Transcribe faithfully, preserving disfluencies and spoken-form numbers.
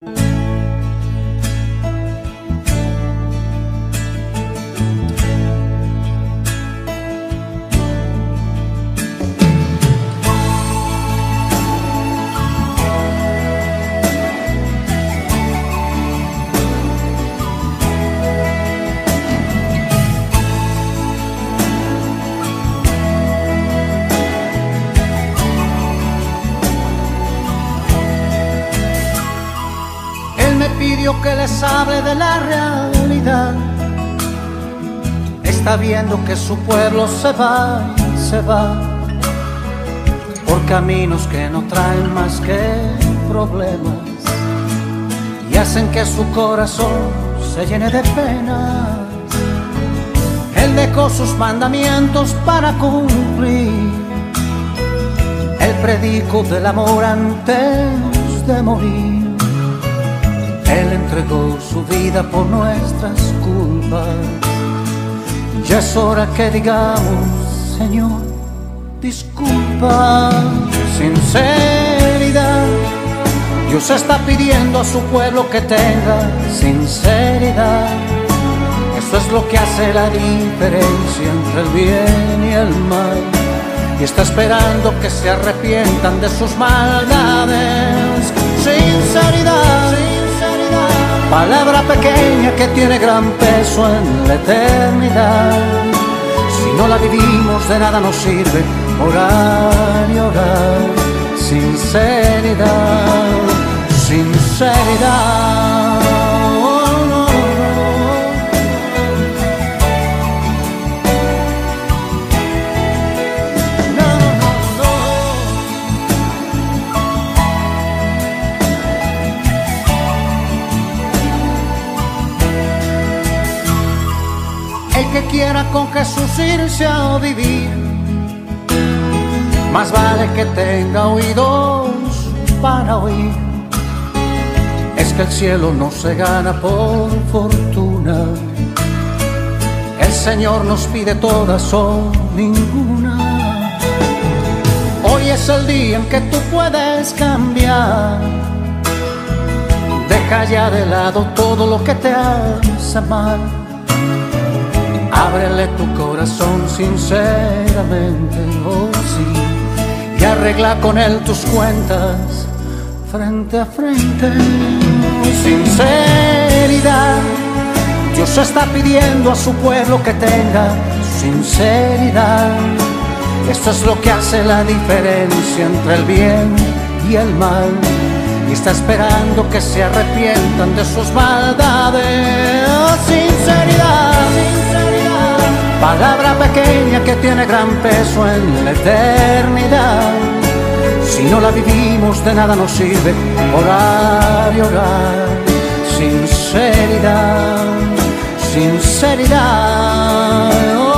Pidió que les hable de la realidad. Está viendo que su pueblo se va y se va por caminos que no traen más que problemas y hacen que su corazón se llene de penas. Él dejó sus mandamientos para cumplir. Él predicó del amor antes de morir. Él entregó su vida por nuestras culpas. Ya es hora que digamos, Señor, disculpa. Sinceridad. Dios está pidiendo a su pueblo que tenga sinceridad. Eso es lo que hace la diferencia entre el bien y el mal. Y está esperando que se arrepientan de sus maldades. Sinceridad. Palabra pequeña que tiene gran peso en la eternidad. Si no la vivimos de nada nos sirve orar y orar. Sinceridad, sinceridad. Oh, no, que quiera con Jesús irse a vivir, más vale que tenga oídos para oír. Es que el cielo no se gana por fortuna. El Señor nos pide todas o ninguna. Hoy es el día en que tú puedes cambiar. Deja ya de lado todo lo que te hace mal. Ábrele tu corazón sinceramente, oh sí, y arregla con él tus cuentas frente a frente. Sinceridad. Dios está pidiendo a su pueblo que tenga sinceridad. Esto es lo que hace la diferencia entre el bien y el mal. Y está esperando que se arrepientan de sus maldades. Sinceridad. Palabra pequeña que tiene gran peso en la eternidad. Si no la vivimos de nada nos sirve orar y orar. Sinceridad, sinceridad.